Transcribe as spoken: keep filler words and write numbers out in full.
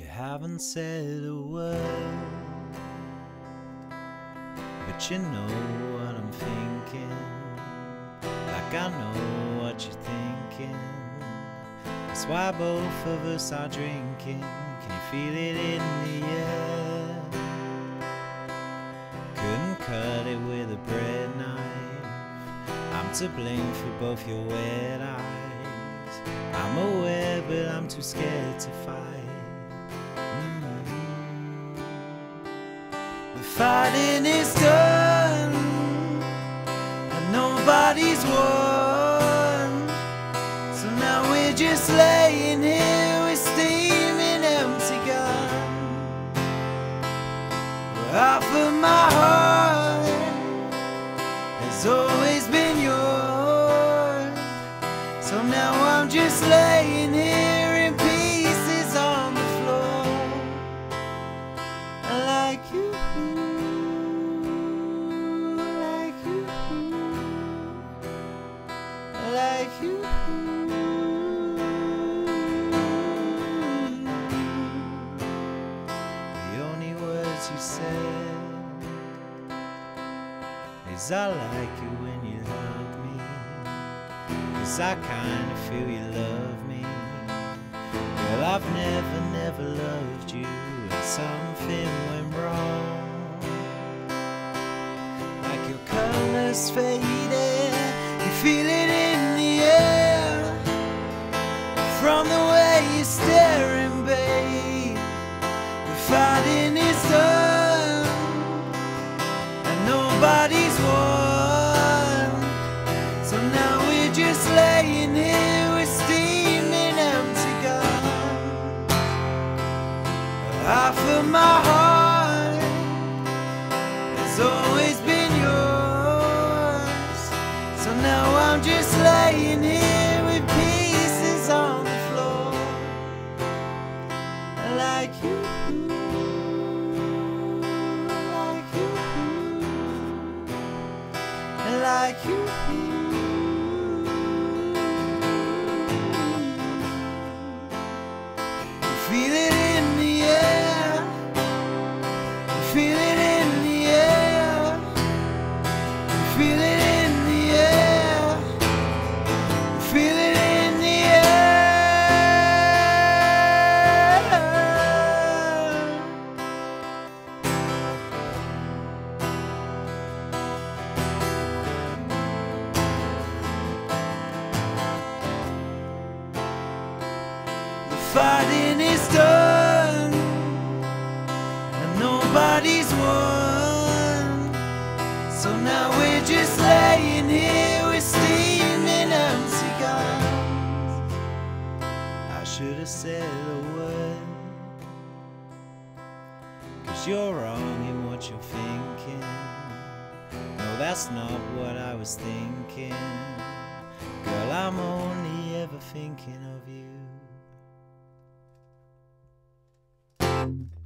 haven't said a word, but you know what I'm thinking, like I know what you're thinking. That's why both of us are drinking. Can you feel it in the air? Couldn't cut it with a bread knife. I'm to blame for both your wet eyes. I'm aware, but I'm too scared to fight. Mm-hmm. The fighting is done, and nobody's won. So now we're just laying here with steaming empty gun. Half of my heart has always been yours. So now I'm just laying here in pieces on the floor. I like you, I like you, I like you. The only words you said is I like you when you hug me, 'cause I kinda feel you love me. Well, I've never, never loved you, and something went wrong. Like your colors faded, you feel it in the air, from the way you're staring, babe. The fighting is done, and nobody's won. So now we're just laying here with steaming empty guns. Half of my heart has always been yours. So now I'm just laying here with pieces on the floor. I like you, I like you, I like you. Feel it in the air, feel it in the air, feel it in the air, feel it in the The fighting is done, and nobody's won. So now we're just laying here with steaming empty guns. I should have said a word, 'cause you're wrong in what you're thinking. No, that's not what I was thinking. Girl, I'm only ever thinking of you.